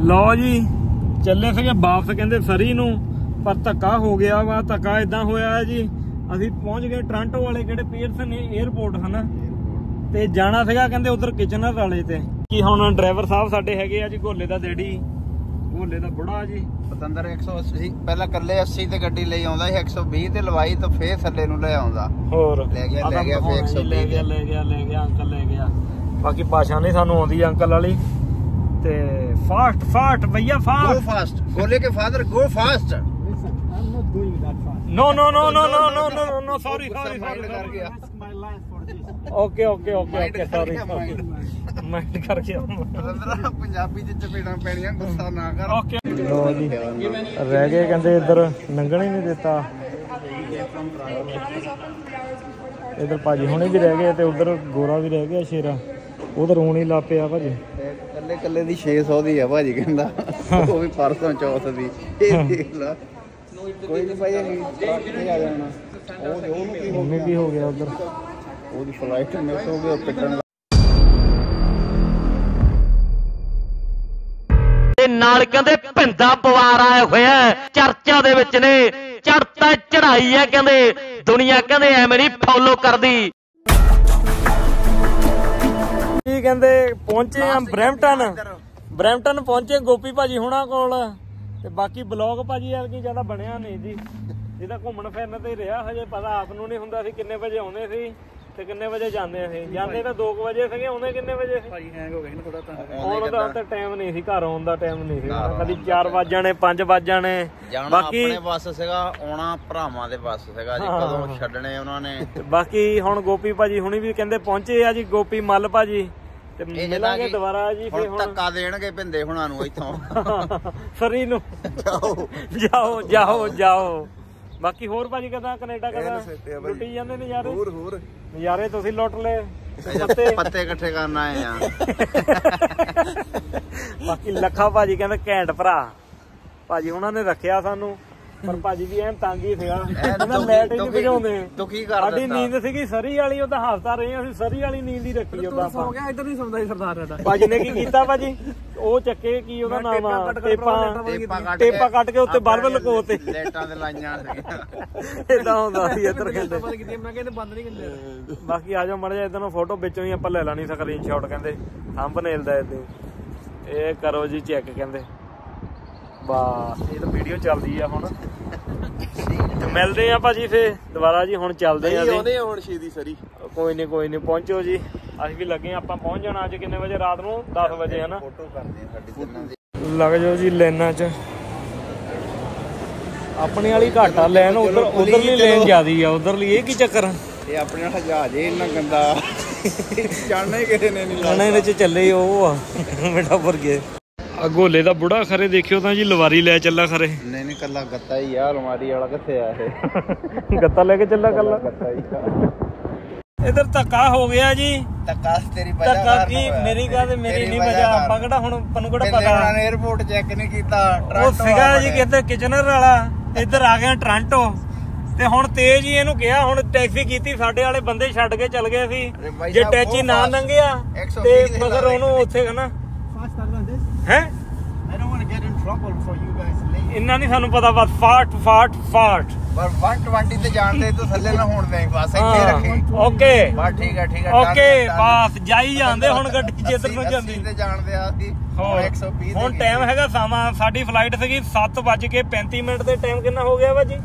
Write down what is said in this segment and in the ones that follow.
लो जी ਚੱਲੇ ਸੀਗੇ ਵਾਪਸ ਕਹਿੰਦੇ ਸਰੀ ਨੂੰ ਪਰ ਧੱਕਾ ਹੋ ਗਿਆ ਵਾ। ਧੱਕਾ ਇਦਾਂ ਹੋਇਆ ਹੈ ਜੀ ਅਸੀਂ ਪਹੁੰਚ ਗਏ ਟੋਰਾਂਟੋ ਵਾਲੇ ਕਿਹੜੇ ਪੀਅਰਸਨ 에ਅਰਪੋਰਟ ਹਨਾ ਤੇ ਜਾਣਾ ਸੀਗਾ ਕਹਿੰਦੇ ਉਧਰ ਕਿਚਨਰ ਵਾਲੇ ਤੇ ਕੀ ਹੁਣ ਡਰਾਈਵਰ ਸਾਹਿਬ ਸਾਡੇ ਹੈਗੇ ਆ ਜੀ ਗੋਲੇ ਦਾ ਡੈਡੀ ਗੋਲੇ ਦਾ ਬੁੜਾ ਜੀ ਪਤੰਦਰ 180 ਪਹਿਲਾਂ ਕੱਲੇ 80 ਤੇ ਗੱਡੀ ਲਈ ਆਉਂਦਾ ਸੀ 120 ਤੇ ਲਵਾਈ ਤਾਂ ਫੇਰ ਥੱਲੇ ਨੂੰ ਲੈ ਆਉਂਦਾ ਹੋਰ ਲੈ ਗਿਆ ਫੇਰ 120 ਲੈ ਗਿਆ ਅੰਕਲ ਲੈ ਗਿਆ। ਬਾਕੀ ਭਾਸ਼ਾ ਨਹੀਂ ਸਾਨੂੰ ਆਉਂਦੀ ਅੰਕਲ ਵਾਲੀ ਤੇ ਫਾਸਟ ਭਈਆ फास्ट गोले के father go fast no sorry okay sorry mind कर गया पंजाबी च चपेड़ां पैणियां गुस्सा ना कर ओके लो जी रह गए कहंदे इधर लंघण ही नहीं देता इधर भाजी हुणे भी रह गए ते उधर गोरा भी रह गया शेरा उधर रोण ही ला पिया भाजी ਕੱਲੇ ਕੱਲੇ ਦੀ 600 ਦੀ ਆ ਭਾਜੀ ਕਹਿੰਦਾ ਉਹ ਵੀ ਪਰਸੋਂ ਚੌਥ ਦੀ ਇਹ ਦੇਖ ਲਾ ਕੋਈ ਨਹੀਂ ਭਾਈ ਕਿੱਥੇ ਆ ਜਾਣਾ ਉਹਨੂੰ ਕੀ ਹੋ ਗਿਆ ਉਧਰ ਉਹਦੀ ਫਲਾਈਟ ਮਿਸ ਹੋ ਗਈ ਪਿੱਟਣ ਤੇ ਨਾਲ ਕਹਿੰਦੇ ਭਿੰਦਾ ਪਵਾਰ ਆਇਆ ਹੋਇਆ ਚਰਚਾ ਦੇ ਵਿੱਚ ਨੇ ਚੜਤਾ ਚੜਾਈ ਹੈ ਕਹਿੰਦੇ ਦੁਨੀਆ ਕਹਿੰਦੇ ਐਵੇਂ ਨਹੀਂ ਫੋਲੋ ਕਰਦੀ। ਕਹਿੰਦੇ ਪਹੁੰਚੇ ਆ ਬਰੈਂਪਟਨ ਪਹੁੰਚੇ ਗੋਪੀ ਭਾਜੀ ਹੁਣਾਂ ਕੋਲ ਤੇ ਬਾਕੀ ਬਲੌਗ ਭਾਜੀ ਯਾਰ ਕੀ ਜ਼ਿਆਦਾ ਬਣਿਆ ਨਹੀਂ ਜੀ ਜਿਹਦਾ ਘੁੰਮਣ ਫਿਰਨ ਤੇ ਰਿਹਾ ਹਜੇ ਪਤਾ ਆਪ ਨੂੰ ਨਹੀਂ ਹੁੰਦਾ ਸੀ ਕਿੰਨੇ ਵਜੇ ਆਉਂਦੇ ਸੀ ਤੇ ਕਿੰਨੇ ਵਜੇ ਜਾਂਦੇ ਸੀ ਜਾਂਦੇ ਤਾਂ 2 ਵਜੇ ਸੀਗੇ ਆਉਂਦੇ ਕਿੰਨੇ ਵਜੇ ਸੀ ਭਾਜੀ ਹੈਂਗ ਹੋ ਗਏ ਨਾ ਥੋੜਾ ਤਾਂ ਆਉਣ ਦਾ ਤਾਂ ਟਾਈਮ ਨਹੀਂ ਸੀ ਘਰ ਆਉਣ ਦਾ ਟਾਈਮ ਨਹੀਂ ਸੀ ਕਦੀ 4 ਵਜ ਜਾਣੇ 5 ਵਜ ਜਾਣੇ ਬਾਕੀ ਆਪਣੇ ਬੱਸ ਸੀਗਾ ਆਉਣਾ ਭਰਾਵਾਂ ਦੇ ਬੱਸ ਸੀਗਾ ਜੀ ਕਦੋਂ ਛੱਡਣੇ ਉਹਨਾਂ ਨੇ ਬਾਕੀ ਹੁਣ ਗੋਪੀ ਭਾਜੀ ਹੁਣੀ ਵੀ ਕਹਿੰਦੇ ਪਹੁੰਚੇ ਆ ਜੀ ਗੋਪੀ ਮੱਲ ਭਾਜੀ ਤੇ ਮਿਲਾਂਗੇ ਦੁਬਾਰਾ ਜੀ ਫੇਰ ਹੁਣ ਧੱਕਾ ਦੇਣਗੇ ਭਿੰਦੇ ਹੁਣਾਂ ਨੂੰ ਇੱਥੋਂ ਸਰੀ ਨੂੰ ਜਾਓ ਬਾਕੀ ਹੋਰ ਭਾਜੀ ਕਦਾਂ ਕੈਨੇਡਾ ਕਦਾਂ ਲੁੱਟੀ ਜਾਂਦੇ ਨਜ਼ਾਰੇ ਤੁਸੀਂ ਲੁੱਟ ਲਏ ਪੱਤੇ ਇਕੱਠੇ ਕਰਨ ਆਏ ਆ ਬਾਕੀ ਲੱਖਾ ਭਾਜੀ ਕਹਿੰਦੇ ਘੈਂਟ ਭਰਾ ਭਾਜੀ ਉਹਨਾਂ ਨੇ ਰੱਖਿਆ ਸਾਨੂੰ ਪਰ ਭਾਜੀ ਵੀ ਐਨ ਤੰਗ ਹੀ ਸੀਗਾ ਲੈਟ ਹੀ ਨਹੀਂ ਭਜਾਉਂਦੇ ਦੁਖੀ ਕਰ ਸਾਡੀ ਨੀਂਦ ਸੀਗੀ ਸਰੀ ਵਾਲੀ ਉਹ ਤਾਂ ਹਫਤਾ ਰਹੇ ਅਸੀਂ ਸਰੀ ਵਾਲੀ ਨੀਂਦ ਹੀ ਰੱਖੀ ਉਹਦਾ ਸੌ ਗਿਆ ਇੱਧਰ ਨਹੀਂ ਸੌਂਦਾ ਸੀ ਸਰਦਾਰ ਸਾਡਾ ਭਾਜੀ ਨੇ ਕੀ ਕੀਤਾ ਭਾਜੀ ਉਹ ਚੱਕੇ ਕੀ ਉਹਦਾ ਨਾਮ ਆ ਟੇਪਾ ਕੱਟ ਕੇ ਉੱਤੇ ਬਲਬ ਲਕੋਤੇ ਲਾਈਟਾਂ ਤੇ ਲਾਈਆਂ ਸੀਗੀਆਂ ਇਦਾਂ ਹੁੰਦਾ ਸੀ ਇੱਧਰ ਕਹਿੰਦੇ ਮੈਂ ਕਹਿੰਦੇ ਬੰਦ ਨਹੀਂ ਕਰਦੇ ਬਾਕੀ ਆ ਜਾਓ ਮੜ ਜਾ ਇੱਧਰ ਨੂੰ ਫੋਟੋ ਵਿੱਚੋਂ ਹੀ ਆਪਾਂ ਲੈ ਲੈਣੀ ਸਕਰੀਨਸ਼ਾਟ ਕਹਿੰਦੇ ਥੰਬਨੇਲ ਦਾ ਇਹ ਕਰੋ ਜੀ ਚੈੱਕ ਕਹਿੰਦੇ ਬਸ ਇਹ ਤਾਂ ਵੀਡੀਓ ਚੱਲਦੀ ਆ ਹੁਣ ਮਿਲਦੇ ਆ ਭਾਜੀ ਫੇਰ ਦੁਬਾਰਾ ਜੀ ਹੁਣ ਚੱਲਦੇ ਆ ਅਸੀਂ ਹੁਣ ਛੇਦੀ ਸਰੀ ਕੋਈ ਨਹੀਂ ਪਹੁੰਚੋ ਜੀ ਅਸੀਂ ਵੀ ਲੱਗੇ ਆਪਾਂ ਪਹੁੰਚ ਜਾਣਾ ਅੱਜ ਕਿੰਨੇ ਵਜੇ ਰਾਤ ਨੂੰ 10 ਵਜੇ ਹਨਾ ਫੋਟੋ ਕਰਦੇ ਆ ਸਾਡੀ ਤਿੰਨਾਂ ਦੀ ਲੱਗ ਜਾਓ ਜੀ ਲਾਈਨਾਂ 'ਚ ਆਪਣੀ ਵਾਲੀ ਘੱਟ ਆ ਲੈਣ ਉਧਰਲੀ ਲੈਣ ਜ਼ਿਆਦੀ ਆ ਉਧਰਲੀ ਇਹ ਕੀ ਚੱਕਰ ਇਹ ਆਪਣੇ ਨਾਲ ਜਹਾਜ਼ ਇੰਨਾ ਗੰਦਾ ਜਾਣਾ ਹੀ ਕਿਸੇ ਨੇ ਨਹੀਂ ਲਾਣਾ ਵਿੱਚ ਚੱਲੇ ਉਹ ਆ ਬੇਟਾ ਭਰ ਗਏ ਆ ਗੋਲੇ ਦਾ ਬੁੜਾ ਖਰੇ ਦੇਖਿਓ ਤਾਂ ਜੀ ਲਵਾਰੀ ਲੈ ਚੱਲਾ ਖਰੇ ਨਹੀਂ ਕੱਲਾ ਗੱਤਾ ਹੀ ਆ ਅਲਮਾਰੀ ਵਾਲਾ ਕਿੱਥੇ ਆ ਇਹ ਗੱਤਾ ਲੈ ਕੇ ਚੱਲਾ ਕੱਲਾ ਗੱਤਾ ਹੀ ਇਧਰ ਧੱਕਾ ਹੋ ਗਿਆ ਜੀ ਧੱਕਾ ਤੇਰੀ ਵਜ੍ਹਾ ਧੱਕਾ ਕੀ ਮੇਰੀ ਗੱਲ ਮੇਰੀ ਨਹੀਂ ਵਜ੍ਹਾ ਆਪਾਂ ਕਿਹੜਾ ਹੁਣ ਪਨੂੰ ਕਿਹੜਾ ਪਤਾ 에ਅਰਪੋਰਟ ਚੈੱਕ ਨਹੀਂ ਕੀਤਾ ਉਹ ਸੀਗਾ ਜੀ ਕਿਤੇ ਕਿਚਨਰ ਵਾਲਾ ਇੱਧਰ ਆ ਗਿਆ ਟੋਰਾਂਟੋ ਤੇ ਹੁਣ ਤੇਜ ਹੀ ਇਹਨੂੰ ਕਿਹਾ ਹੁਣ ਟੈਕਸੀ ਕੀਤੀ ਸਾਡੇ ਵਾਲੇ ਬੰਦੇ ਛੱਡ ਕੇ ਚੱਲ ਗਏ ਸੀ ਜੇ ਟੈਚੀ ਨਾ ਲੰਘਿਆ ਤੇ ਮਗਰ ਉਹਨੂੰ ਉੱਥੇ ਹਨਾ ਹੈ ਇੰਨਾ ਨਹੀਂ ਸਾਨੂੰ ਪਤਾ ਬਸ ਫਾਟ ਪਰ 120 ਤੇ ਜਾਣਦੇ ਤੂੰ ਥੱਲੇ ਨਾ ਹੋਣ ਦੇ ਬਸ ਇੱਥੇ ਰੱਖੀ ਓਕੇ ਬਸ ਠੀਕ ਹੈ ਓਕੇ ਬਸ ਜਾਈ ਜਾਂਦੇ ਹੁਣ ਗੱਡੀ ਜਿੱਧਰ ਨੂੰ ਜਾਂਦੀ ਤੇ ਜਾਣਦੇ ਆ ਅਸੀਂ ਹੁਣ 120 ਹੁਣ ਟਾਈਮ ਹੈਗਾ ਸਮਾਂ ਸਾਡੀ ਫਲਾਈਟ ਸੀਗੀ 7:35 ਤੇ ਟਾਈਮ ਕਿੰਨਾ ਹੋ ਗਿਆ ਭਾਜੀ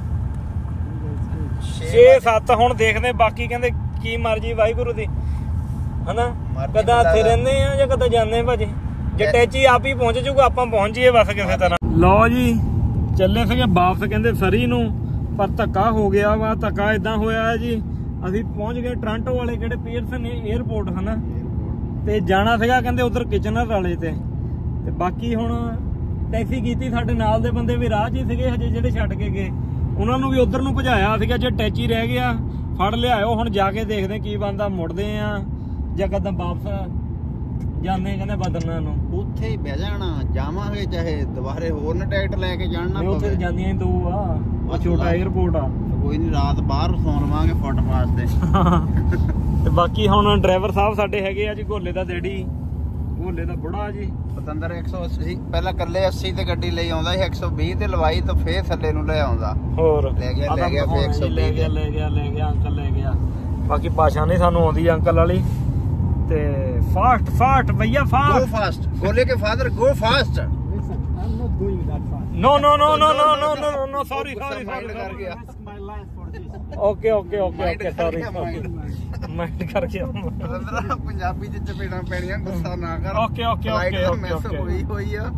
6-7 ਹੁਣ ਦੇਖਦੇ ਬਾਕੀ ਕਹਿੰਦੇ ਕੀ ਮਰਜੀ ਵਾਹਿਗੁਰੂ ਦੀ ਹਨਾ ਕਦਾਂ ਇੱਥੇ ਰਹਿੰਦੇ ਆ ਜਾਂ ਕਦਾਂ ਜਾਂਦੇ ਭਾਜੀ ਜੇ ਟੈਚੀ ਆਪ ਹੀ ਪਹੁੰਚ ਜੂਗਾ ਆਪਾਂ ਪਹੁੰਚ ਜਾਈਏ ਬਸ ਕਿਸੇ ਤਰ੍ਹਾਂ ਲਓ ਜੀ ਚੱਲੇ ਸੀਗੇ ਵਾਪਸ ਕਹਿੰਦੇ ਸਰੀ ਨੂੰ ਪਰ ਧੱਕਾ ਹੋ ਗਿਆ ਵਾ ਧੱਕਾ ਇਦਾਂ ਹੋਇਆ ਹੈ ਜੀ ਅਸੀਂ ਪਹੁੰਚ ਗਏ ਟੋਰਾਂਟੋ ਵਾਲੇ ਕਿਹੜੇ ਪੀਅਰਸਨ 에ਅਰਪੋਰਟ ਹਨਾ ਤੇ ਜਾਣਾ ਸੀਗਾ ਕਹਿੰਦੇ ਉਧਰ ਕਿਚਨਰ ਵਾਲੇ ਤੇ ਬਾਕੀ ਹੁਣ ਟੈਕਸੀ ਕੀਤੀ ਸਾਡੇ ਨਾਲ ਦੇ ਬੰਦੇ ਵੀ ਰਾਹ 'ਚ ਹੀ ਸੀਗੇ ਹਜੇ ਜਿਹੜੇ ਛੱਡ ਕੇ ਗਏ ਉਹਨਾਂ ਨੂੰ ਵੀ ਉਧਰ ਨੂੰ ਭਜਾਇਆ ਸੀਗਾ ਜੇ ਟੈਚੀ ਰਹਿ ਗਿਆ ਫੜ ਲਿਆਇਓ ਹੁਣ ਜਾ ਕੇ ਦੇਖਦੇ ਕੀ ਬਣਦਾ ਮੁੜਦੇ ਆ ਜਾਂ ਕਦਾਂ ਵਾਪਸ ਜਾਂਦੇ ਕਹਿੰਦੇ ਬਦਲਣਾ ਨੂੰ ਉੱਥੇ ਹੀ ਬਹਿ ਜਾਣਾ ਜਾਵਾਂਗੇ ਚਾਹੇ ਦੁਬਾਰੇ ਹੋਰ ਨਾ ਟਿਕਟ ਲੈ ਕੇ ਜਾਣਾ ਉੱਥੇ ਜਾਂਦੀਆਂ ਹੀ 2 ਆ ਉਹ ਛੋਟਾ 에ਅਰਪੋਰਟ ਆ ਕੋਈ ਨਹੀਂ ਰਾਤ ਬਾਹਰ ਸੌਂ ਲਵਾਂਗੇ ਫੁੱਟਪਾਥ ਤੇ ਤੇ ਬਾਕੀ ਹੁਣ ਡਰਾਈਵਰ ਸਾਹਿਬ ਸਾਡੇ ਹੈਗੇ ਆ ਜੀ ਗੋਲੇ ਦਾ ਡੈਡੀ ਭੋਲੇ ਦਾ ਬੁੜਾ ਜੀ ਪਤੰਦਰ 180 ਪਹਿਲਾਂ ਕੱਲੇ 80 ਤੇ ਗੱਡੀ ਲਈ ਆਉਂਦਾ ਸੀ 120 ਤੇ ਲਵਾਈ ਤਾਂ ਫੇਰ ਥੱਲੇ ਨੂੰ ਲੈ ਆਉਂਦਾ ਹੋਰ ਲੈ ਗਿਆ ਫੇਰ 120 ਲੈ ਗਿਆ ਅੰਕਲ ਲੈ ਗਿਆ। ਬਾਕੀ ਭਾਸ਼ਾ ਨਹੀਂ ਸਾਨੂੰ ਆਉਂਦੀ ਅੰਕਲ ਵਾਲੀ ਤੇ ਫਾਸਟ ਭਈਆ Go fast. Gole ke father, go fast. Listen, I'm not doing that fast. No, sorry. कर गया Ask my life for this. Okay, sorry. Mind कर गया। ਪਤੰਦਰਾ ਪੰਜਾਬੀ ਚ ਚਪੇੜਾਂ ਪੈਣੀਆਂ ਗੁੱਸਾ ਨਾ ਕਰ। Okay. ਹੋਈ ਆ।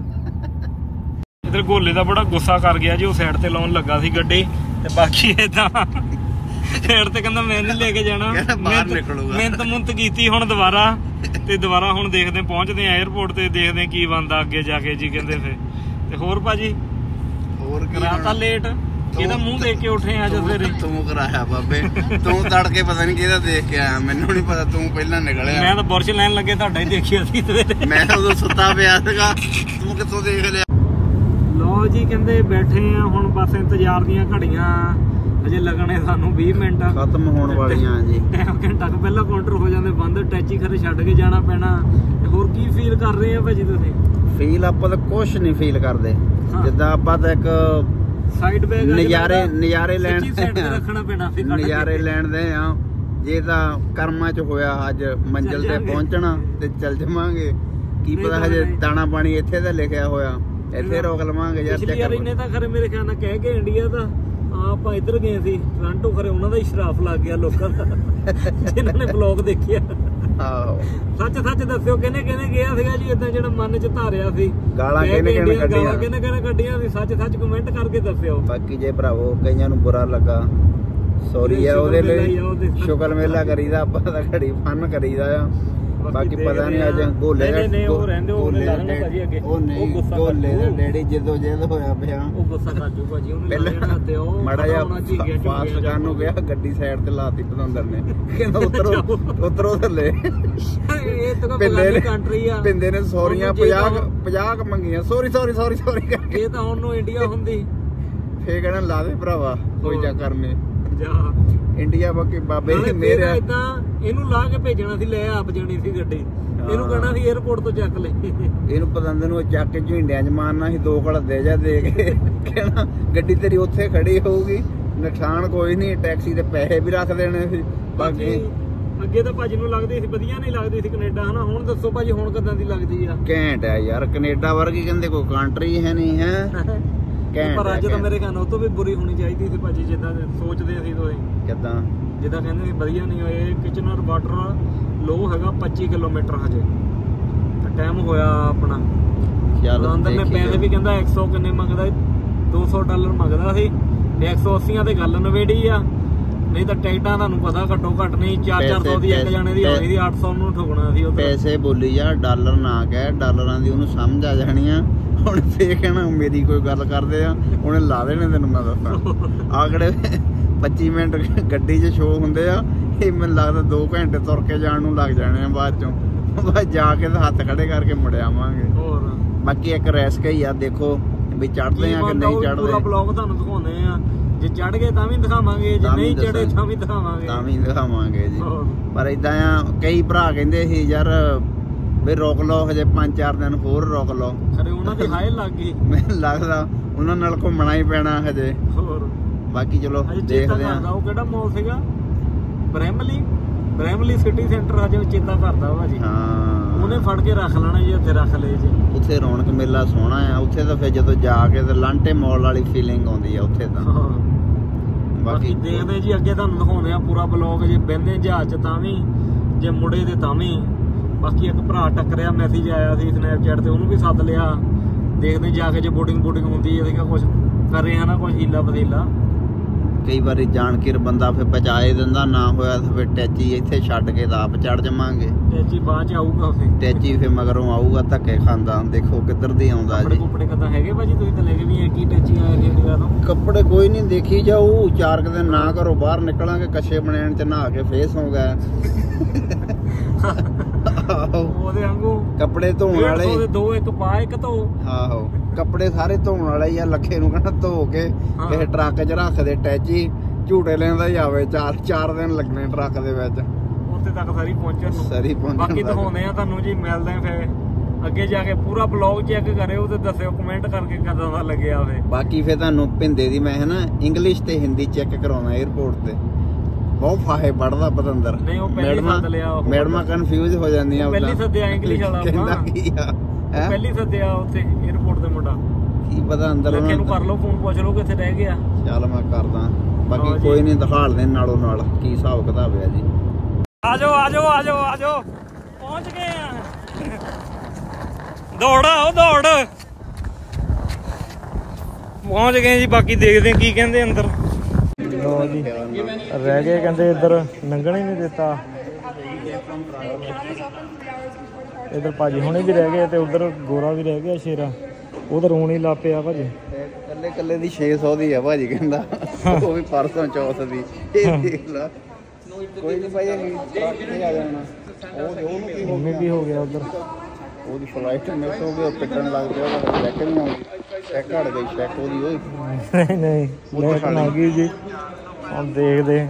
ਇਧਰ ਗੋਲੇ ਦਾ ਬੜਾ ਗੁੱਸਾ ਕਰ ਗਿਆ ਜੀ, ਉਹ ਸਾਈਡ ਤੇ ਲਾਉਣ ਲੱਗਾ ਸੀ ਗੱਡੀ ਤੇ ਬਾਕੀ ਏਦਾਂ ਸਾਈਡ ਤੇ ਕਹਿੰਦਾ ਮੈਂ ਨਹੀਂ ਲੈ ਕੇ ਜਾਣਾ, ਮਿਹਨਤ ਕੀਤੀ ਹੁਣ ਦੁਬਾਰਾ ਤੇ ਦੁਬਾਰਾ ਹੁਣ ਦੇਖਦੇ ਪਹੁੰਚਦੇ ਆ 에어ਪੋਰਟ ਤੇ, ਦੇਖਦੇ ਕੀ ਬਣਦਾ ਅੱਗੇ ਜਾ ਕੇ ਜੀ ਕਹਿੰਦੇ ਫੇ। ਤੇ ਹੋਰ ਭਾਜੀ ਹੋਰ ਕੀ ਰਾਤਾ ਲੇਟ ਇਹਦਾ ਮੂੰਹ ਦੇਖ ਕੇ ਉੱਠੇ ਅੱਜ ਸਵੇਰੇ। ਤੂੰ ਕਰਾਇਆ ਬਾਬੇ, ਤੂੰ ਤੜਕੇ ਪਤਾ ਨਹੀਂ ਕਿਹਦਾ ਦੇਖ ਕੇ ਆਇਆ, ਮੈਨੂੰ ਨਹੀਂ ਪਤਾ, ਤੂੰ ਪਹਿਲਾਂ ਨਿਕਲਿਆ। ਮੈਂ ਤਾਂ ਬੁਰਸ਼ ਲੈਣ ਲੱਗੇ ਤੁਹਾਡਾ ਹੀ ਦੇਖਿਆ ਸੀ ਸਵੇਰੇ, ਮੈਂ ਉਦੋਂ ਸੁੱਤਾ ਪਿਆ ਸੀਗਾ, ਤੂੰ ਕਿੱਥੋਂ ਦੇਖ ਲਿਆ। ਲੋ ਜੀ ਕਹਿੰਦੇ ਬੈਠੇ ਆ ਹੁਣ, ਬਸ ਇੰਤਜ਼ਾਰ ਦੀਆਂ ਘੜੀਆਂ ਅਜੇ ਲੱਗਣੇ ਸਾਨੂੰ 20 ਮਿੰਟ ਖਤਮ ਹੋਣ ਵਾਲੀਆਂ ਜੀ। ਘੰਟਾ ਕੁ ਪਹਿਲਾਂ ਕਾਊਂਟਰ ਹੋ ਜਾਂਦੇ ਬੰਦ, ਟੈਚੀ ਖਰੇ ਛੱਡ ਕੇ ਜਾਣਾ ਪੈਣਾ। ਤੇ ਹੋਰ ਕੀ ਫੀਲ ਕਰ ਰਹੇ ਆ ਭਾਜੀ ਤੁਸੀਂ? ਫੀਲ ਆਪਾਂ ਤਾਂ ਕੁਛ ਨਹੀਂ ਫੀਲ ਕਰਦੇ, ਜਿੱਦਾਂ ਆਪਾਂ ਤਾਂ ਇੱਕ ਸਾਈਡ ਬੈਗ ਨਜ਼ਾਰੇ ਲੈਣ ਰੱਖਣਾ ਪੈਣਾ ਸੀ, ਨਜ਼ਾਰੇ ਲੈਣ ਦੇ ਆ। ਜੇ ਤਾਂ ਕਰਮਾਂ ਚ ਹੋਇਆ ਅੱਜ ਮੰਜ਼ਿਲ ਤੇ ਪਹੁੰਚਣਾ ਤੇ ਚੱਲ ਜਾਵਾਂਗੇ, ਕੀ ਪਤਾ ਹਜੇ ਦਾਣਾ ਪਾਣੀ ਇੱਥੇ ਦਾ ਲਿਖਿਆ ਹੋਇਆ, ਇੱਥੇ ਰੋਕ ਲਵਾਂਗੇ ਯਾਰ। ਪਿਛਲੀ ਵਾਰ ਇਹਨੇ ਤਾਂ ਖਰੇ ਮੇਰੇ ਖਿਆਲ ਨਾਲ ਕਹਿ ਕੇ ਇੰਡੀਆ ਦਾ ਆਪਾਂ ਇੱਧਰ ਗਏ ਸੀ ਟੋਰਾਂਟੋ, ਖਰੇ ਉਹਨਾਂ ਦਾ ਹੀ ਸ਼ਰਾਫ ਲੱਗ ਗਿਆ ਲੋਕਾਂ ਦਾ ਜਿਨ੍ਹਾਂ ਨੇ ਬਲੌਗ ਦੇਖਿਆ। ਆਹੋ ਸੱਚ ਦੱਸਿਓ ਕਿਹਨੇ ਗਿਆ ਸੀਗਾ ਜੀ ਇਦਾਂ ਜਿਹੜਾ ਮਨ ਚ ਧਾਰਿਆ ਸੀ, ਗਾਲਾਂ ਕਿਹਨੇ ਕੱਢੀਆਂ ਸੀ, ਸੱਚ ਕਮੈਂਟ ਕਰਕੇ ਦੱਸਿਓ। ਬਾਕੀ ਜੇ ਭਰਾਵੋ ਕਈਆਂ ਨੂੰ ਬੁਰਾ ਲੱਗਾ ਸੌਰੀ ਆ, ਉਹਦੇ ਲਈ ਸ਼ੁਕਰ ਮੇਲਾ ਕਰੀਦਾ, ਆਪਾਂ ਤਾਂ ਘੜੀ ਫਨ ਕਰੀਦਾ ਆ। ਬਾਕੀ ਪਤਾ ਨਹੀਂ ਅੱਜ ਗੋਲੇ ਦਾ ਡੈਡੀ ਜਦੋਂ ਹੋਇਆ ਪਿਆ, ਉਹ ਗੁੱਸਾ ਕਰ ਜੂ ਭਾਜੀ, ਉਹਨੂੰ ਮਾੜਾ ਜਿਹਾ ਫਾਸਟ ਕਰਨ ਨੂੰ ਗਿਆ, ਗੱਡੀ ਸਾਈਡ ਤੇ ਲਾਤੀ ਪਤੰਦਰ ਨੇ, ਕਹਿੰਦਾ ਉਤਰੋ ਥੱਲੇ। ਪਿੰਦੇ ਨੇ ਸੌਰੀਆਂ 50 ਮੰਗੀਆਂ, ਸੌਰੀ ਇਹ ਤਾਂ ਹੁਣ ਨੂੰ ਇੰਡੀਆ ਹੁੰਦੀ ਫੇਰ ਕਹਿਣਾ ਲਾ ਦੇ ਭਰਾਵਾ, ਕੋਈ ਚੱਕਰ ਨੀ ਇੰਡੀਆ। ਬਾਕੀ ਬਾਬੇ ਮੇਰੇ ਇਦਾਂ ਇਹਨੂੰ ਲਾ ਕੇ ਭੇਜਣਾ ਸੀ, ਲੈ ਆਪ ਜਾਣੀ ਸੀ ਗੱਡੀ, ਇਹਨੂੰ ਕਹਿਣਾ ਸੀ 에어ਪੋਰਟ ਤੋਂ ਚੱਕ ਲੈ, ਇਹਨੂੰ ਪਤੰਦਰ ਨੂੰ ਚੱਕ ਕੇ ਝਿੰਡਿਆਂ ਚ ਮਾਰਨਾ ਸੀ, 2 ਘੜ ਦੇ ਜਾ ਦੇ ਕੇ ਕਹਿਣਾ ਗੱਡੀ ਤੇਰੀ ਉੱਥੇ ਖੜੀ ਹੋਊਗੀ, ਨੁਕਸਾਨ ਕੋਈ ਨਹੀਂ, ਟੈਕਸੀ ਦੇ ਪੈਸੇ ਵੀ ਰੱਖ ਦੇਣੇ ਸੀ। ਬਾਕੀ ਅੱਗੇ ਤਾਂ ਭਾਜੀ ਨੂੰ ਲੱਗਦੀ ਸੀ ਵਧੀਆ, ਨਹੀਂ ਲੱਗਦੀ ਸੀ ਕੈਨੇਡਾ ਹਨਾ, ਹੁਣ ਦੱਸੋ ਭਾਜੀ ਹੁਣ ਕਿੱਦਾਂ ਦੀ ਲੱਗਦੀ ਆ? ਘੈਂਟ ਹੈ ਯਾਰ, ਕੈਨੇਡਾ ਵਰਗੀ ਕਹਿੰਦੇ ਕੋਈ ਕੰਟਰੀ ਹੈ ਨਹੀਂ ਹੈ। ਪਰ ਅੱਜ ਤਾਂ ਮੇਰੇ ਖਿਆਲ ਉਹ ਤੋਂ ਵੀ ਬੁਰੀ ਹੋਣੀ ਚਾਹੀਦੀ ਸੀ ਭਾਜੀ, ਜਿੱਦਾਂ ਸੋਚਦੇ ਸੀ ਤੁਸੀਂ। ਕਿੱਦਾਂ? ਜਿੱਦਾਂ ਕਹਿੰਦੇ ਸੀ ਵਧੀਆ ਨਹੀਂ ਹੋਏ। ਕਿਚਨਰ ਵਾਟਰ ਲੋ ਹੈਗਾ 25 ਕਿਲੋਮੀਟਰ ਹਜੇ, ਟਾਈਮ ਹੋਇਆ ਆਪਣਾ। ਅੰਦਰ ਨੇ ਪੈਸੇ ਵੀ ਕਹਿੰਦਾ 100 ਕਿੰਨੇ ਮੰਗਦਾ, $200 ਮੰਗਦਾ ਸੀ, 180 ਤੇ ਗੱਲ ਨਵੇੜੀ ਆ। ਨਹੀਂ ਤਾਂ ਟਿਕਟਾਂ ਤੁਹਾਨੂੰ ਪਤਾ ਘੱਟੋ ਘੱਟ ਨਹੀਂ 400 ਦੀ ਇੱਕ ਜਾਣੇ ਦੀ ਆਉਣੀ ਸੀ, 800 ਨੂੰ ਠੋਕਣਾ ਸੀ। ਪੈਸੇ ਬੋਲੀ ਜਾ, ਡਾਲਰ ਨਾ ਕਹਿ, ਡਾਲਰਾਂ ਦੀ ਉਹਨੂੰ ਸਮਝ ਆ ਜਾਣੀ ਆ। ਹੁਣ ਫੇਰ ਕਹਿਣਾ ਮੇਰੀ ਕੋਈ ਗੱਲ ਕਰਦੇ ਆ, ਉਹਨੇ ਲਾ ਦੇਣੇ ਤੈਨੂੰ ਮੈਂ ਦੱਸਾਂ। ਆਕੜੇ 25 ਮਿੰਟ ਗੱਡੀ 'ਚ ਸ਼ੋਅ ਹੁੰਦੇ ਆ, ਇਹ ਮੈਨੂੰ ਲੱਗਦਾ 2 ਘੰਟੇ ਤੁਰ ਕੇ ਜਾਣ ਨੂੰ ਲੱਗ ਜਾਣੇ ਆ, ਬਾਅਦ ਚੋਂ ਬਸ ਜਾ ਕੇ ਤਾਂ ਹੱਥ ਖੜੇ ਕਰਕੇ ਮੁੜ ਆਵਾਂਗੇ। ਹੋਰ ਬਾਕੀ ਇੱਕ ਰਿਸਕ ਹੀ ਆ, ਦੇਖੋ ਵੀ ਚੜਦੇ ਆ ਕਿ ਨਹੀਂ ਚੜਦੇ। ਪੂਰਾ ਬਲੌਗ ਤੁਹਾਨੂੰ ਦਿਖਾਉਂਦੇ ਆ, ਜੇ ਚੜ ਗਏ ਤਾਂ ਵੀ ਦਿਖਾਵਾਂਗੇ, ਜੇ ਨਹੀਂ ਚੜੇ ਤਾਂ ਵੀ ਦਿਖਾਵਾਂਗੇ ਜੀ। ਪਰ ਇਦਾਂ ਆ, ਕਈ ਭਰਾ ਕਹਿੰਦੇ ਸੀ ਯਾਰ ਵੀ ਰੋਕ ਲਓ ਹਜੇ 5-4 ਦਿਨ ਹੋਰ ਰੋਕ ਲਓ, ਖਰੇ ਉਹਨਾਂ ਦੀ ਹਾਏ ਲੱਗ ਗਈ। ਮੈਨੂੰ ਲੱਗਦਾ ਉਹਨਾਂ ਨਾਲ ਘੁੰਮਣਾ ਹੀ ਪੈਣਾ ਹਜੇ। ਹੋਰ ਬਾਕੀ ਚਲੋ ਦੇਖਦੇ ਆ। ਉਹ ਕਿਹੜਾ ਮਾਲ ਸੀਗਾ? ਬ੍ਰੈਮਲੀ ਸਿਟੀ ਸੈਂਟਰ ਹਜੇ ਚੇਤਾ ਕਰਦਾ ਭਾਜੀ। ਹਾਂ, ਉਹਨੇ ਫੜ ਕੇ ਰੱਖ ਲੈਣਾ ਜੀ, ਉੱਥੇ ਰੱਖ ਲਏ ਜੀ। ਉੱਥੇ ਰੌਣਕ ਮੇਲਾ ਸੋਹਣਾ ਆ, ਉੱਥੇ ਤਾਂ ਫਿਰ ਜਦੋਂ ਜਾ ਕੇ ਤੇ ਲਾਂਟੇ ਮਾਲ ਵਾਲੀ ਫੀਲਿੰਗ ਆਉਂਦੀ ਆ ਉੱਥੇ ਤਾਂ। ਬਾਕੀ ਦੇਖਦੇ ਜੀ ਅੱਗੇ ਤੁਹਾਨੂੰ ਦਿਖਾਉਂਦੇ ਆ ਪੂਰਾ ਬਲੌਗ। ਜੇ ਬਹਿੰਦੇ ਜਹਾਜ਼ 'ਚ ਤਾਂ ਵੀ, ਜੇ ਮੁੜੇ ਤੇ ਤਾਂ ਵੀ। ਬਾਕੀ ਇੱਕ ਭਰਾ ਟੱਕਰਿਆ, ਮੈਸੇਜ ਆਇਆ ਸੀ ਸਨੈਪਚੈਟ ਤੇ, ਉਹਨੂੰ ਵੀ ਸੱਦ ਲਿਆ। ਦੇਖਦੇ ਜਾ ਕੇ ਜੇ ਬੋਟਿੰਗ ਹੁੰਦੀ ਹੈ, ਕੁਝ ਕਰ ਰਹੇ ਆ ਨਾ, ਕੁਝ ਹੀਲਾ ਬਦੀਲਾ। ਕਈ ਵਾਰੀ ਜਾਣ ਕੇ ਬੰਦਾ ਫਿਰ ਬਚਾਏ ਦਿੰਦਾ, ਨਾ ਹੋਇਆ ਤਾਂ ਫਿਰ ਟੈਚੀ ਇੱਥੇ ਛੱਡ ਕੇ ਤਾਂ ਆਪ ਚੜ ਜਾਵਾਂਗੇ। ਟੈਚੀ ਬਾਅਦ 'ਚ ਆਊਗਾ, ਟੈਚੀ ਫਿਰ ਮਗਰੋਂ ਆਊਗਾ ਧੱਕੇ ਖਾਂਦਾ, ਦੇਖੋ ਕਿੱਧਰ ਦੀ ਆਉਂਦਾ ਜੀ। ਕੱਪੜੇ ਕਿੱਦਾਂ ਹੈਗੇ ਭਾਜੀ? ਤੁਸੀਂ ਤਾਂ ਲੈ ਕੇ ਵੀ ਕੀ ਟੈਚੀ ਆਇਆ ਇੰਡੀਆ ਤੋਂ? ਕੱਪੜੇ ਕੋਈ ਨਹੀਂ, ਦੇਖੀ ਜਾਊ। 4 ਦਿਨ ਨਾ ਘਰੋਂ ਬਾਹਰ ਨਿਕਲਾਂਗੇ, ਕੱਛੇ ਬਣਾਉਣ 'ਚ ਨਹਾ ਕੇ ਫੇਸ ਹੋ ਗਿਆ। ਉਹਦੇ ਵਾਂਗੂ ਕੱਪੜੇ ਧੋਣ ਵਾਲੇ 2 ਇੱਕ ਪਾ ਇੱਕ ਧੋ। ਆਹੋ, ਕੱਪੜੇ ਸਾਰੇ ਧੋਣ ਵਾਲੇ ਹੀ ਆ। ਲੱਖੇ ਨੂੰ ਕਹਿੰਦਾ ਧੋ ਕੇ ਕਿਸੇ ਟਰੱਕ 'ਚ ਰੱਖ ਦੇ ਟੈਚੀ, ਝੂਟੇ ਲੈਂਦਾ ਹੀ ਆਵੇ। 4 ਦਿਨ ਲੱਗਣੇ ਟਰੱਕ ਦੇ ਵਿੱਚ। ਉੱਥੇ ਤੱਕ ਸਾਰੀ ਪਹੁੰਚਣ ਨੂੰ। ਸਾਰੀ ਪਹੁੰਚਣ ਬਾਕੀ ਤੱਕ। ਦਿਖਾਉਂਦੇ ਆ ਤੁਹਾਨੂੰ ਜੀ, ਮਿਲਦੇ ਆ ਫਿਰ ਅੱਗੇ ਜਾ ਕੇ। ਪੂਰਾ ਬਲੌਗ ਚੈੱਕ ਕਰਿਓ ਤੇ ਦੱਸਿਓ ਕਮੈਂਟ ਕਰਕੇ ਕਦਾਂ ਦਾ ਲੱਗਿਆ ਫੇ। ਬਾਕੀ ਫਿਰ ਤੁਹਾਨੂੰ ਭਿੰਦੇ ਦੀ ਮੈਂ ਨਾ ਇੰਗਲਿਸ਼ ਤੇ ਹਿੰਦੀ ਚੈੱਕ ਕਰਾਉਣਾ 에어ਪੋਰਟ ਤੇ। ਬਹੁਤ ਫਾਹੇ ਪੜਦਾ ਪਤੰਦਰ। ਨਹੀਂ ਉਹ ਪਹਿਲੀ ਸੱਦ ਲਿਆ, ਉਹ ਮੈਡਮਾਂ ਕਨਫਿਊਜ਼ ਹੋ ਜਾਂਦੀਆਂ। ਪਹਿਲੀ ਸੱਦਿਆ ਇੰਗਲਿਸ਼ ਵਾਲਾ ਕਹਿੰਦਾ ਕੀ ਆ ਹੈ ਪਹਿਲੀ ਸੱਦਿਆ ਉੱਥੇ 에어ਪੋਰਟ ਤੇ ਮੁੰਡਾ। ਕੀ ਪਤਾ ਅੰਦਰ ਲੱਖੇ ਨੂੰ ਕਰ ਲਓ ਫੋਨ, ਪੁੱਛ ਲਓ ਕਿੱਥੇ ਰਹਿ ਗਿਆ। ਚੱਲ ਮੈਂ ਕਰਦਾ। ਬਾਕੀ ਕੋਈ ਨਹੀਂ, ਦਿਖਾਲ ਦੇ ਨਾਲੋਂ ਨਾਲ ਕੀ ਹਿਸਾਬ ਕਿਤਾਬ ਹੈ ਜੀ। ਆਜੋ ਆਜੋ ਆਜੋ ਆਜੋ, ਪਹੁੰਚ ਗਏ ਆ। ਦੌੜ ਆਓ ਦੌੜ, ਪਹੁੰਚ ਗਏ ਜੀ। ਬਾਕੀ ਦੇਖਦੇ ਕੀ ਕਹਿੰਦੇ ਅੰਦਰ। ਲੋ ਜੀ ਰਹਿ ਗਏ ਕਹਿੰਦੇ ਇੱਧਰ ਲੰਘਣ ਹੀ ਨਹੀਂ ਦਿੱਤਾ। ਇੱਧਰ ਭਾਜੀ ਹੁਣੇ ਵੀ ਰਹਿ ਗਏ ਤੇ ਉਧਰ ਗੋਰਾ ਵੀ ਰਹਿ ਗਿਆ ਸ਼ੇਰਾ, ਉਹ ਤਾਂ ਰੋਣ ਹੀ ਲੱਗ ਪਿਆ ਭਾਜੀ। ਕੱਲੇ ਕੱਲੇ ਦੀ 600 ਦੀ ਆ ਭਾਜੀ ਕਹਿੰਦਾ, ਉਹ ਵੀ ਪਰਸੋਂ ਚੌਥ ਦੀ। ਇਹ ਦੇਖ ਲਾ। ਕੋਈ ਨਹੀਂ ਭਾਈ ਕਿੱਥੇ ਆ ਜਾਣਾ। ਉਹਨੂੰ ਕੀ ਉਹਨੂੰ ਕੀ ਹੋ ਗਿਆ ਉਧਰ? ਉਹਦੀ ਫਲਾਈਟ ਮਿਸ ਹੋ ਗਈ, ਪਿੱਟਣ ਲੱਗ ਪਿਆ। ਉਹਦਾ ਚੈੱਕ ਨਹੀਂ ਆਉਂਦੀ, ਚੈੱਕ ਘੜ ਗਈ ਚੈੱਕ ਉਹਦੀ। ਓਏ ਨਹੀਂ ਨਹੀਂ ਲੈਟ ਨਾ ਗਈ ਜੀ, ਹੁਣ ਦੇਖਦੇ।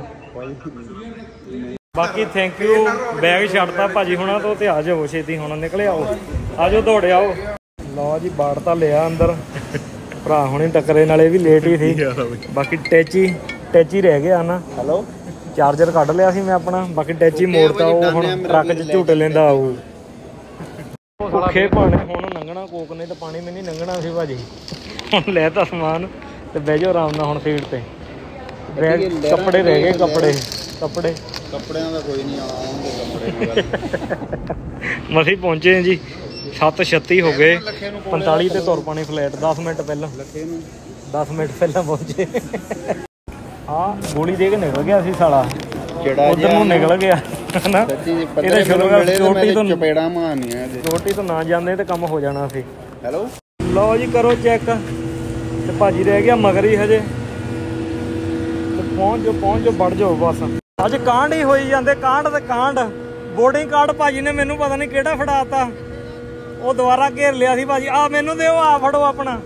ਬਾਕੀ ਥੈਂਕ ਯੂ। ਬੈਗ ਛੱਡਤਾ ਭਾਜੀ ਹੁਣਾਂ ਤੋਂ ਤੇ ਆ ਜਾਓ ਛੇਤੀ, ਹੁਣ ਨਿਕਲੇ ਆਓ। ਆਜੋ ਦੌੜੇ ਆਓ। ਲਓ ਜੀ ਬਾੜ ਤਾਂ ਲਿਆ ਅੰਦਰ, ਭਰਾ ਹੁਣੇ ਟੱਕਰੇ ਨਾਲੇ ਵੀ ਲੇਟ ਹੀ ਸੀ। ਬਾਕੀ ਟੈਚੀ ਰਹਿ ਗਿਆ ਨਾ। ਹੈਲੋ, ਚਾਰਜਰ ਕੱਢ ਲਿਆ ਸੀ ਮੈਂ ਆਪਣਾ। ਬਾਕੀ ਟੈਚੀ ਮੋੜਤਾ, ਉਹ ਹੁਣ ਟਰੱਕ 'ਚ ਝੂਟੇ ਲੈਂਦਾ ਆਊ। ਭੁੱਖੇ ਭਾਣੇ ਹੁਣ ਲੰਘਣਾ ਕੋਕ, ਨਹੀਂ ਤਾਂ ਪਾਣੀ ਵੀ ਨਹੀਂ ਲੰਘਣਾ ਸੀ ਭਾਜੀ। ਹੁਣ ਲੈ ਤਾ ਸਮਾਨ ਤੇ ਬਹਿ ਜਾਓ ਆਰਾਮ ਨਾਲ ਹੁਣ ਸੀਟ ਤੇ। ਬੈਗ ਕੱਪੜੇ ਰਹਿ ਗਏ, ਕੱਪੜਿਆਂ ਦਾ ਕੋਈ ਨਹੀਂ ਆਉਣਗੇ ਕੱਪੜੇ। ਮਸੀਂ ਪਹੁੰਚੇ ਜੀ, 7:36 ਹੋ ਗਏ। 45 ਤੇ ਤੁਰ ਪਾਣੀ ਫਲੈਟ 10 ਮਿੰਟ ਪਹਿਲਾਂ। 10 ਮਿੰਟ ਪਹਿਲਾਂ ਪਹੁੰਚੇ। ਹਾਂ ਗੋਲੀ ਦੇ ਕੇ ਨਿਕਲ ਗਿਆ ਸੀ ਸਾਲਾ, ਉਧਰ ਨੂੰ ਨਿਕਲ ਗਿਆ ਹਨਾ। ਇਹਦਾ ਚੋਟੀ ਤੋਂ ਚਪੇੜਾ ਮਾਰਨੀਆਂ, ਚੋਟੀ ਤੋਂ ਨਾ ਜਾਂਦੇ ਤੇ ਕੰਮ ਹੋ ਜਾਣਾ ਸੀ। ਹੈਲੋ ਲਓ ਜੀ ਕਰੋ ਚੈੱਕ। ਤੇ ਭਾਜੀ ਰਹਿ ਗਿਆ ਮਗਰ ਹੀ ਹਜੇ। ਤੇ ਪਹੁੰਚ ਜਾਓ ਵੜ ਜਾਓ ਬਸ। ਅੱਜ ਕਾਂਡ ਹੀ ਹੋਈ ਜਾਂਦੇ, ਕਾਂਡ ਤੇ ਕਾਂਡ। ਬੋਰਡਿੰਗ ਕਾਰਡ ਭਾਜੀ ਨੇ ਮੈਨੂੰ ਪਤਾ ਨਹੀਂ ਕਿਹੜਾ ਫੜਾਤਾ, ਉਹ ਦੁਬਾਰਾ ਘੇਰ ਲਿਆ ਸੀ ਭਾਜੀ। ਆ ਮੈਨੂੰ ਦਿਓ, ਆ ਫੜੋ ਆਪਣਾ।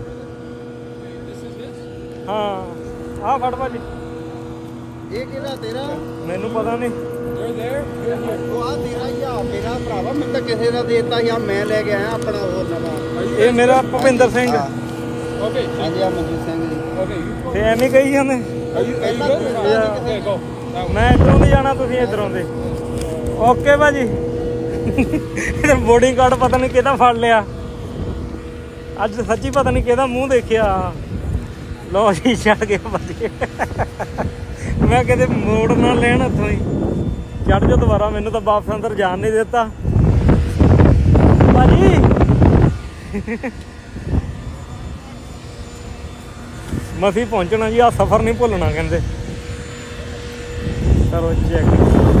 ਹਾਂ ਆ ਫੜ ਭਾਜੀ। ਇਹ ਕਿਹੜਾ ਤੇਰਾ? ਮੈਨੂੰ ਪਤਾ ਨਹੀਂ। ਉਹ ਆ ਤੇਰਾ ਹੀ ਆ ਮੇਰਾ ਭਰਾਵਾ। ਮੈਨੂੰ ਤਾਂ ਕਿਸੇ ਦਾ ਦੇਤਾ ਜਾਂ ਮੈਂ ਲੈ ਕੇ ਆਇਆ ਆਪਣਾ ਹੋਰ ਨਵਾਂ। ਇਹ ਮੇਰਾ ਭੁਪਿੰਦਰ ਸਿੰਘ। ਓਕੇ ਹਾਂਜੀ, ਆ ਮਨਜੀਤ ਸਿੰਘ ਜੀ। ਓਕੇ ਤੇ ਐਵੇਂ ਕਹੀ ਜਾਂਦੇ। ਮੈਂ ਇੱਧਰੋਂ ਦੀ ਜਾਣਾ, ਤੁਸੀਂ ਇੱਧਰੋਂ ਦੇ। ਓਕੇ ਭਾਜੀ। ਬੋਰਡਿੰਗ ਕਾਰਡ ਪਤਾ ਨਹੀਂ ਕਿਹਦਾ ਫੜ ਲਿਆ ਅੱਜ, ਸੱਚੀ ਪਤਾ ਨਹੀਂ ਕਿਹਦਾ ਮੂੰਹ ਦੇਖਿਆ। ਲੋ ਜੀ ਛੱਡ ਕੇ ਭਾਜੀ। ਮੈਂ ਕਿਤੇ ਮੋੜ ਨਾ ਲੈਣ ਉੱਥੋਂ ਹੀ। ਚੜ ਜਾ ਦੁਬਾਰਾ, ਮੈਨੂੰ ਤਾਂ ਵਾਪਸ ਅੰਦਰ ਜਾਣ ਨਹੀਂ ਦਿੱਤਾ ਭਾਜੀ। ਮਸੀਂ ਪਹੁੰਚਣਾ ਜੀ, ਆ ਸਫ਼ਰ ਨਹੀਂ ਭੁੱਲਣਾ ਕਹਿੰਦੇ। ਕਰੋ ਚੈੱਕ।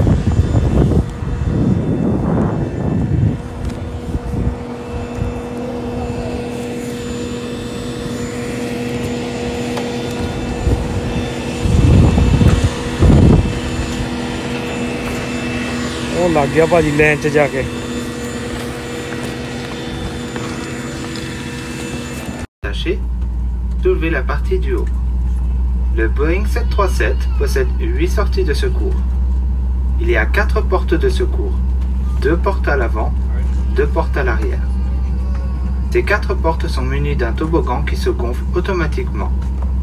ਉਹ ਲੱਗ ਗਿਆ ਭਾਜੀ ਲਾਈਨ 'ਚ ਜਾ ਕੇ। Soulevez la partie du haut. Le Boeing 737 possède 8 sorties de secours. Il y a 4 portes de secours, 2 portes à l'avant, 2 portes à l'arrière. Ces 4 portes sont munies d'un toboggan qui se gonfle automatiquement.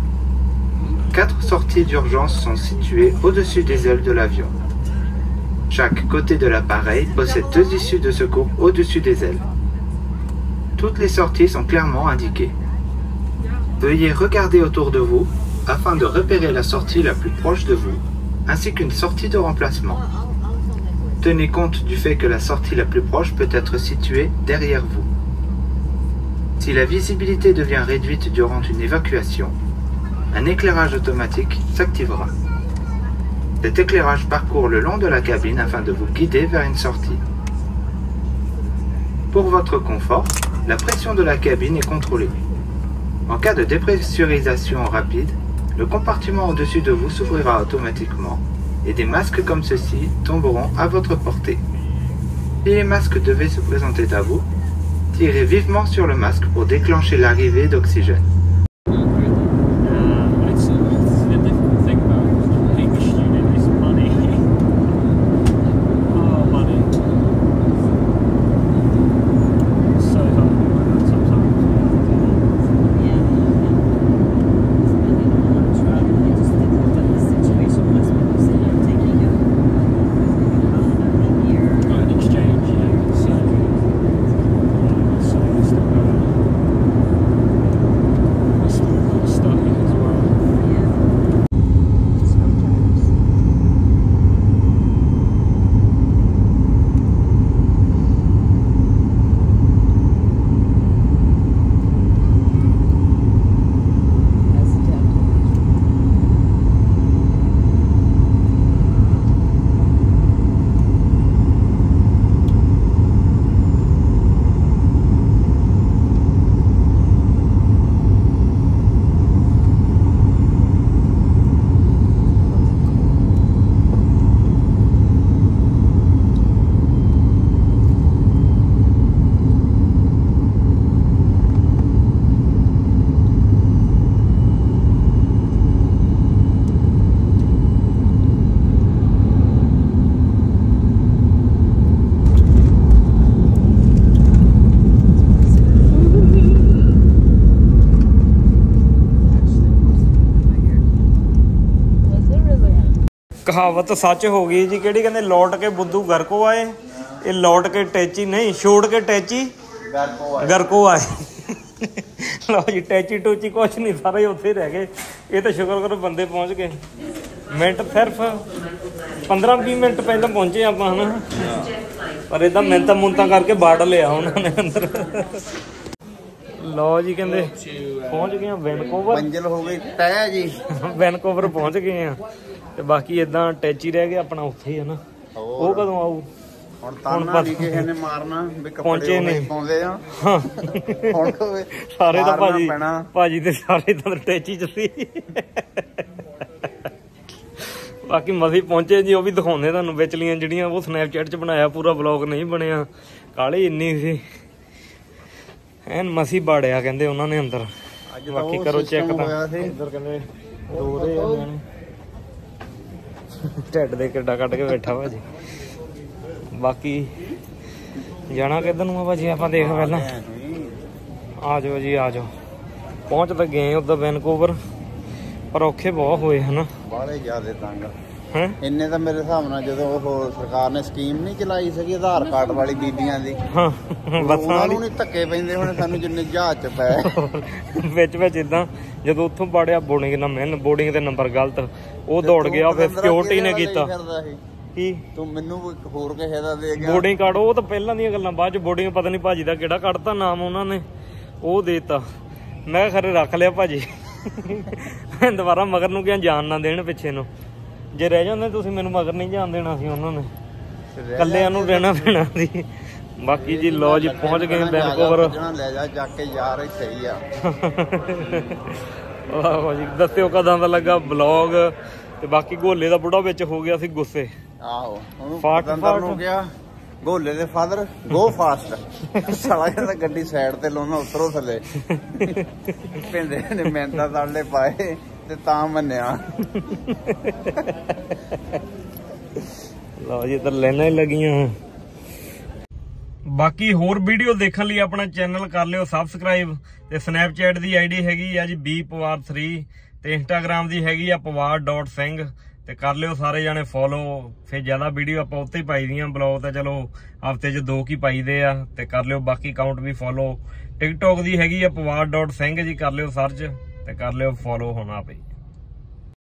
4 sorties d'urgence sont situées au-dessus des ailes de l'avion. Chaque côté de l'appareil possède 2 issues de secours au-dessus des ailes. Toutes les sorties sont clairement indiquées. Veuillez regarder autour de vous afin de repérer la sortie la plus proche de vous, ainsi qu'une sortie de remplacement. Tenez compte du fait que la sortie la plus proche peut être située derrière vous. Si la visibilité devient réduite durant une évacuation, un éclairage automatique s'activera. Cet éclairage parcourt le long de la cabine afin de vous guider vers une sortie. Pour votre confort, la pression de la cabine est contrôlée. En cas de dépressurisation rapide, le compartiment au-dessus de vous s'ouvrira automatiquement et des masques comme ceci tomberont à votre portée. Si les masques devaient se présenter à vous, tirez vivement sur le masque pour déclencher l'arrivée d'oxygène. ਕਹਾਵਤ ਸੱਚ ਹੋ ਗਈ ਜੀ। ਕਿਹੜੀ ਕਹਿੰਦੇ? Lot ਕੇ ਬੁੱਧੂ ਘਰ ਕੋ ਆਏ। ਇਹ ਲੌਟ ਕੇ ਟੈਚੀ ਨਹੀਂ, ਛੋੜ ਕੇ ਟੈਚੀ ਘਰ ਕੋ ਆਏ। ਲਓ ਜੀ, ਟੈਚੀ ਟੂਚੀ ਕੁਛ ਨਹੀਂ, ਸਾਰੇ ਉੱਥੇ ਰਹਿ ਗਏ। ਇਹ ਤਾਂ ਸ਼ੁਕਰ ਕਰੋ ਬੰਦੇ ਪਹੁੰਚ ਗਏ। ਮਿੰਟ ਸਿਰਫ 15-20 ਮਿੰਟ ਪਹਿਲਾਂ ਪਹੁੰਚੇ ਆਪਾਂ ਹਨਾ, ਪਰ ਇਹਦਾ ਮਿੰਤਾਂ ਮੁੰਤਾਂ ਕਰਕੇ ਬਾੜ ਲਿਆ ਉਹਨਾਂ ਨੇ ਅੰਦਰ। ਲਓ ਜੀ, ਕਹਿੰਦੇ ਪਹੁੰਚ ਗਏ ਆ ਵੈਨਕੂਵਰ। ਮੰਜ਼ਿਲ ਹੋ ਗਈ ਤੈਅ ਜੀ। ਵੈਨਕੂਵਰ ਪਹੁੰਚ ਗਏ ਆ ਤੇ ਬਾਕੀ ਇਦਾਂ ਟੈਚੀ ਰਹਿ ਗਿਆ ਆਪਣਾ ਉੱਥੇ ਹੀ ਹਨਾ। ਉਹ ਕਦੋਂ ਆਊ? ਹੁਣ ਤਾਂ ਵੀ ਕਿਸੇ ਨੇ ਮਾਰਨਾ ਵੀ ਪਹੁੰਚੇ ਨੇ ਪਾਉਂਦੇ ਆ। ਹੁਣ ਸਾਰੇ ਤਾਂ ਭਾਜੀ ਤੇ ਸਾਰੇ ਤਾਂ ਟੈਚੀ ਚ ਸੀ। ਬਾਕੀ ਮਸੀਂ ਪਹੁੰਚੇ ਜੀ, ਉਹ ਵੀ ਦਿਖਾਉਂਦੇ ਤੁਹਾਨੂੰ ਵਿਚਲੀਆਂ ਜਿਹੜੀਆਂ। ਉਹ ਸਨੈਪਚੈਟ ਚ ਬਣਾਇਆ, ਪੂਰਾ ਵਲੌਗ ਨਹੀਂ ਬਣਿਆ, ਕਾਹਲੀ ਇੰਨੀ ਸੀ। ਐਨ ਮਸੀਂ ਬਾੜਿਆ ਕਹਿੰਦੇ ਉਹਨਾਂ ਨੇ ਅੰਦਰ। ਬਾਕੀ ਕਰੋ ਚੈੱਕ ਤਾਂ ਇੱਧਰ ਕਹਿੰਦੇ ਦੋ ਦੇ ਨੇ ਢਿੱਡ ਦੇ ਕਿੱਡਾ ਕੱਢ ਕੇ ਬੈਠਾ ਭਾਜੀ। ਬਾਕੀ ਜਾਣਾ ਕਿੱਧਰ ਨੂੰ ਆ ਭਾਜੀ ਆਪਾਂ? ਦੇਖ ਪਹਿਲਾਂ ਆ ਜਾਓ ਜੀ, ਆ ਜਾਓ। ਪਹੁੰਚ ਤਾਂ ਗਏ ਉੱਧਰ ਵੈਨਕੂਵਰ, ਪਰ ਔਖੇ ਬਹੁਤ ਹੋਏ ਹਨਾ, ਬਾਹਲੇ ਜ਼ਿਆਦਾ ਤੰਗ ਹੈ। ਇੰਨੇ ਤਾਂ ਮੇਰੇ ਹਿਸਾਬ ਨਾਲ ਜਦੋਂ ਉਹ ਸਰਕਾਰ ਨੇ ਸਕੀਮ ਨਹੀਂ ਚਲਾਈ ਸੀਗੀ ਆਧਾਰ ਕਾਰਡ ਵਾਲੀ ਬੀਬੀਆਂ ਦੀ, ਹਾਂ ਬੱਸਾਂ ਨੂੰ ਨਹੀਂ ਧੱਕੇ ਪੈਂਦੇ ਹੁਣ ਸਾਨੂੰ ਜਿੰਨੇ ਜਹਾਜ਼ ਚ ਪਏ ਵਿੱਚ ਇਦਾਂ। ਜਦੋਂ ਉੱਥੋਂ ਬਾੜਿਆ ਬੋਰਡਿੰਗ ਨਾ ਮੈਨ, ਬੋਰਡਿੰਗ ਦੇ ਨੰਬਰ ਗਲਤ, ਉਹ ਦੌੜ ਗਿਆ। ਫਿਰ ਸਿਕਿਉਰਿਟੀ ਨੇ ਕੀਤਾ ਕੀ, ਤੂੰ ਮੈਨੂੰ ਹੋਰ ਕਿਸੇ ਦਾ ਦੇ ਗਿਆ ਬੋਰਡਿੰਗ ਕਾਰਡ। ਉਹ ਤਾਂ ਪਹਿਲਾਂ ਦੀਆਂ ਗੱਲਾਂ, ਬਾਅਦ ਚ ਬੋਰਡਿੰਗ ਪਤਾ ਨਹੀਂ ਭਾਜੀ ਦਾ ਕਿਹੜਾ ਕੱਢਤਾ ਨਾਮ ਉਹਨਾਂ ਨੇ, ਉਹ ਦੇਤਾ। ਮੈਂ ਖਰੇ ਰੱਖ ਲਿਆ ਭਾਜੀ। ਦੁਬਾਰਾ ਮਗਰ ਨੂੰ ਕਿਹਾ ਜਾਣ ਨਾ ਦੇਣ ਪਿੱਛੇ ਨੂੰ। ਜੇ ਰਹਿ ਜਾਂਦੇ ਤੁਸੀਂ ਮੈਨੂੰ ਮਗਰ ਨਹੀਂ ਜਾਣ ਦੇਣਾ ਸੀ ਉਹਨਾਂ ਨੇ, ਕੱਲਿਆਂ ਨੂੰ ਰਹਿਣਾ ਪੈਣਾ ਸੀ। ਬਾਕੀ ਜੀ ਲੋ ਜੀ ਪਹੁੰਚ ਗਏ ਵੈਨਕੂਵਰ। ਲੈ ਜਾ ਜਾ ਕੇ ਯਾਰ, ਇੱਥੇ ਹੀ ਆ। ਆਹੋ ਜੀ, ਦੱਸਿਓ ਕਦਾਂ ਦਾ ਲੱਗਾ ਬਲੌਗ। ਤੇ ਬਾਕੀ ਗੋਲੇ ਦਾ ਬੁੜਾ ਵਿੱਚ ਹੋ ਗਿਆ ਸੀ ਗੁੱਸੇ। ਆਹੋ, ਉਹਨੂੰ ਹੋ ਗਿਆ ਗੋਲੇ ਦੇ ਫਾਦਰ ਗੋ ਫਾਸਟ। ਸਾਲਾ ਕਹਿੰਦਾ ਗੱਡੀ ਸਾਈਡ ਤੇ ਲਾਉਣਾ, ਉਤਰੋ ਥੱਲੇ। ਪਿੰਦੇ ਨੇ ਮਿਹਨਤਾਂ ਤਾਲੇ ਪਾਏ ਤੇ ਤਾਂ ਮੰਨਿਆ। ਲਓ ਜੀ, ਇੱਧਰ ਲਾਈਨਾਂ ਹੀ ਲੱਗੀਆਂ। ਬਾਕੀ ਹੋਰ ਵੀਡੀਓ ਦੇਖਣ ਲਈ ਆਪਣਾ ਚੈਨਲ ਕਰ ਲਿਓ ਸਬਸਕ੍ਰਾਈਬ। ਤੇ ਸਨੈਪਚੈਟ ਦੀ ਆਈਡੀ ਹੈਗੀ ਆ ਜੀ bpawar3 ਤੇ ਇੰਸਟਾਗ੍ਰਾਮ ਦੀ ਹੈਗੀ ਆ pawar.ਸਿੰਘ। ਤੇ ਕਰ ਲਿਓ ਸਾਰੇ ਜਾਣੇ ਫੋਲੋ। ਫਿਰ ਜ਼ਿਆਦਾ ਵੀਡੀਓ ਆਪਾਂ ਉੱਤੇ ਹੀ ਪਾਈ ਦੀਆਂ। ਬਲੌਗ ਤਾਂ ਚਲੋ ਹਫਤੇ 'ਚ 2 ਕੀ ਪਾਈਦੇ ਆ। ਤੇ ਕਰ ਲਿਓ ਬਾਕੀ ਅਕਾਊਂਟ ਵੀ ਫੋਲੋ। ਟਿਕਟੋਕ ਦੀ ਹੈਗੀ ਆ pawar.ਸਿੰਘ ਜੀ, ਕਰ ਲਿਓ ਸਰਚ ਤੇ ਕਰ ਲਿਓ ਫੋਲੋ ਹੁਣ ਆਪੇ।